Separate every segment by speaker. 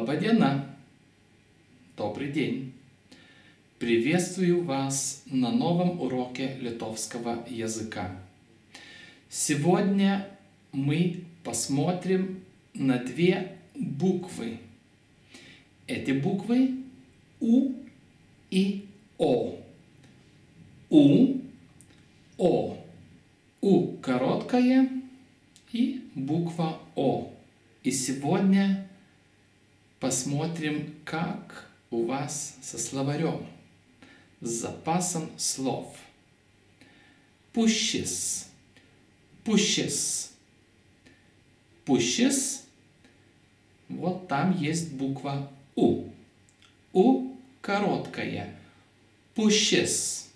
Speaker 1: Лаба диена! Добрый день! Приветствую вас на новом уроке литовского языка. Сегодня мы посмотрим на две буквы. Эти буквы У и О. У, О. У короткая и буква О. И сегодня посмотрим, как у вас со словарем, с запасом слов. Pušis, pušis, pušis. Вот там есть буква У. У короткая. Pušis.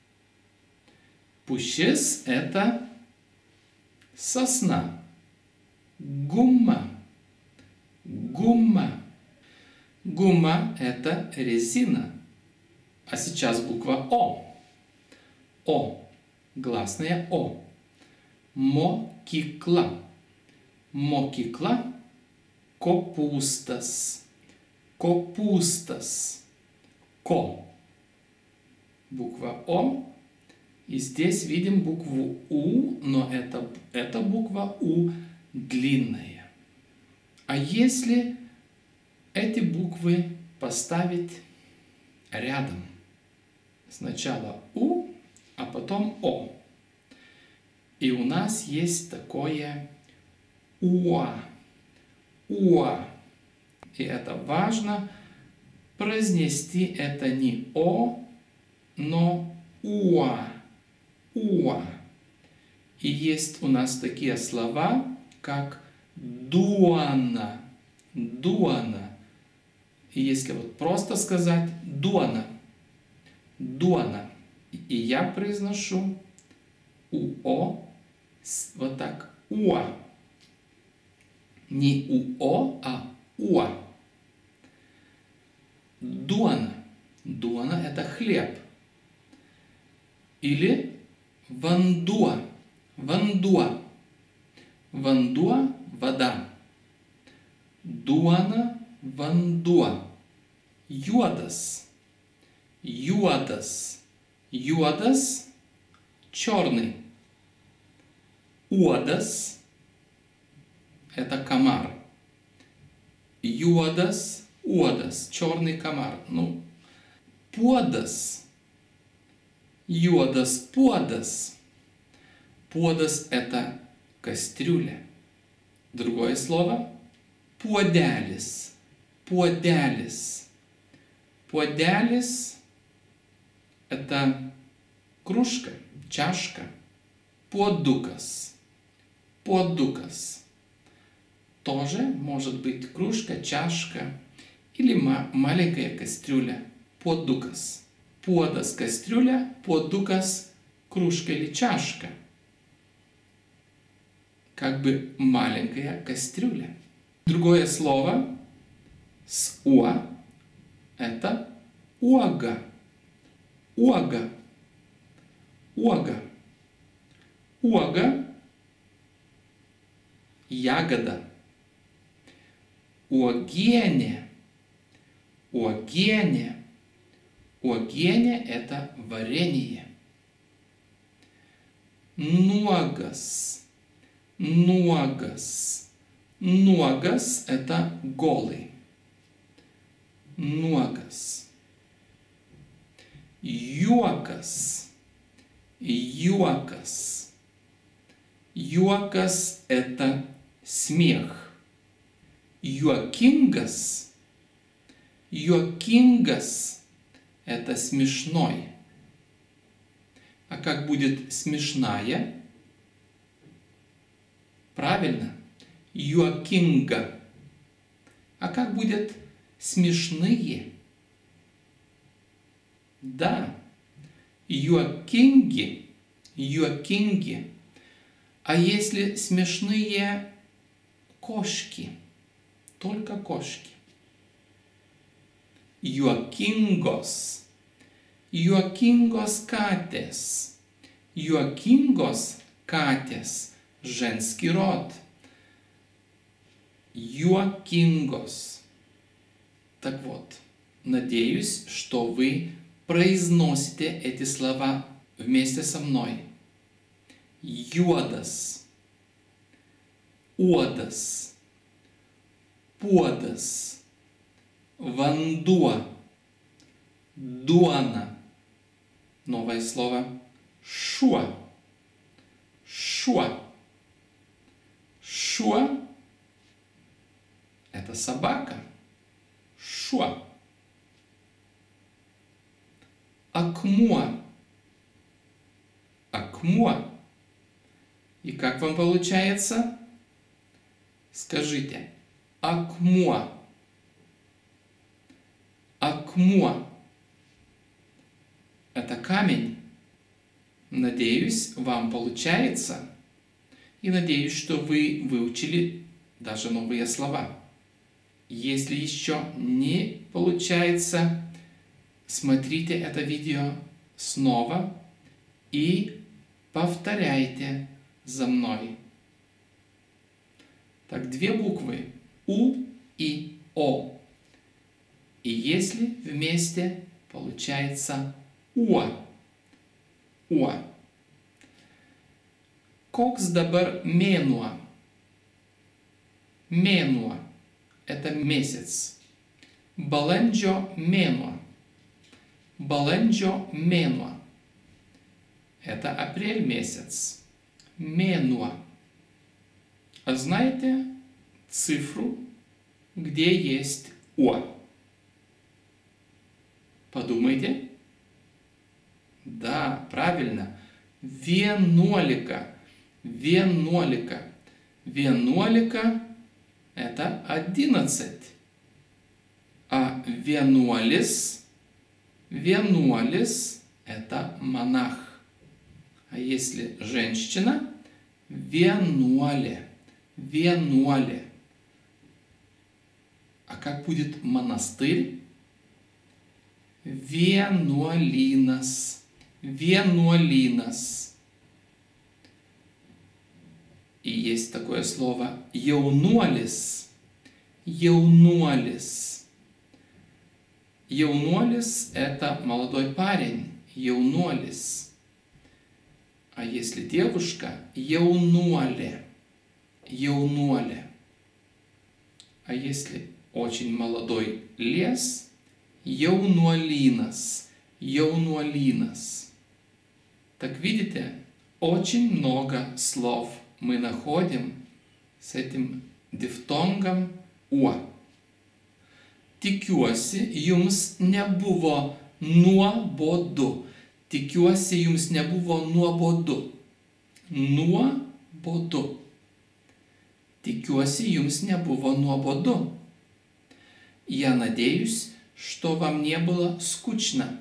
Speaker 1: Pušis — это сосна. Гумма. Гумма. Гумма — это резина. А сейчас буква О. О. Гласная О. Мокикла. Мокикла. Kopūstas. Kopūstas. Ко. Буква О. И здесь видим букву У, но эта буква У длинная. А если эти буквы поставить рядом? Сначала У, а потом О. И у нас есть такое УА. УА. И это важно произнести это не О, но УА. УА. И есть у нас такие слова, как дуана. Дуана. И если вот просто сказать дуана. Дуана. И я произношу УО вот так. УА. Не УО, а УА. Дуана. Дуана — это хлеб. Или вандуа. Вандуа. Вандуа — вода. Дуана, вандуа. Juodas. Juodas. Juodas — черный. Uodas — это комар. Juodas, uodas — черный комар. Ну, puodas. Juodas puodas. Puodas — это кастрюля. Другое слово — puodelis. Puodelis. Puodelis — это кружка, чашка. Puodukas. Puodukas. Тоже может быть кружка, чашка или маленькая кастрюля. Puodukas. Puodas — кастрюля, puodukas — кружка или чашка. Как бы маленькая кастрюля. Другое слово с уа — это уага. Уага. Уага. Уага — ягода. Уогене. Уогене. Уогене — это варенье. Нуагас. Нуагас. Нуагас — это голый. Нуагас. Юакас. Юакас. Юакас — это смех. Юакингас. Юакингас — это смешной. А как будет смешная? Правильно. Юакинга. А как будет смешные? Да. Юакинги. Юакинги. А если смешные кошки? Только кошки. Juokingos. Juokingos katės. Juokingos katės. Женский род. Juokingos. Так вот, надеюсь, что вы произносите эти слова вместе со мной. Juodas, uodas, puodas, vanduo, duona. Новое слово шуа. Шуа. Шуа – это собака. Шуа. Акмуа. Акмуа. И как вам получается? Скажите. Акмуа. Акмуа. Это камень. Надеюсь, вам получается. И надеюсь, что вы выучили даже новые слова. Если еще не получается, смотрите это видео снова и повторяйте за мной. Так, две буквы У и О. И если вместе, получается Уа. Уа. Koks dabar mėnuo? Mėnuo – это месяц. Balandžio mėnuo. Balandžio mėnuo – это апрель месяц. Mėnuo. А знаете цифру, где есть О? Подумайте. Да, правильно. Венолика. Венолика. Венолика – это 11. А венуалис, венуалис – это монах. А если женщина – венуале. Венуале. А как будет монастырь? Венуалинас. Венуалинас. И есть такое слово jaunuolis. Jaunuolis. Jaunuolis – это молодой парень. Jaunuolis. А если девушка – jaunuolė. Jaunuolė. А если очень молодой лес – jaunuolynas. Jaunuolynas. Так видите, очень много слов мы находим с этим дифтонгом «о». Tikiuosi, jums nebuvo nuobodu. Tikiuosi, jums nebuvo nuobodu. Nuobodu. Tikiuosi, jums nebuvo nuobodu. Я надеюсь, что вам не было скучно.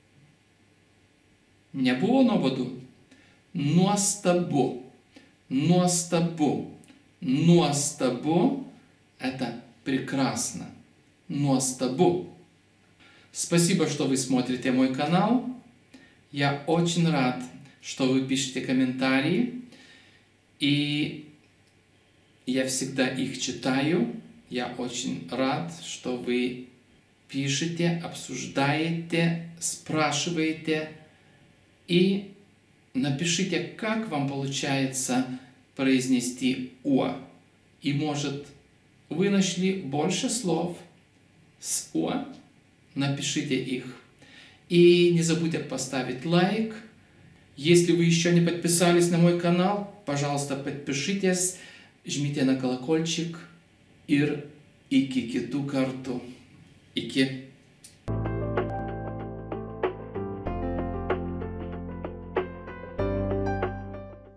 Speaker 1: Не было nuobodu? Nuostabu. Nuostabu. Nuostabu – это прекрасно. Nuostabu. Спасибо, что вы смотрите мой канал. Я очень рад, что вы пишете комментарии. И я всегда их читаю. Я очень рад, что вы пишете, обсуждаете, спрашиваете. И напишите, как вам получается произнести «о». И, может, вы нашли больше слов с «о». Напишите их. И не забудьте поставить лайк. Если вы еще не подписались на мой канал, пожалуйста, подпишитесь, жмите на колокольчик. Ir iki kitų kartų. Iki.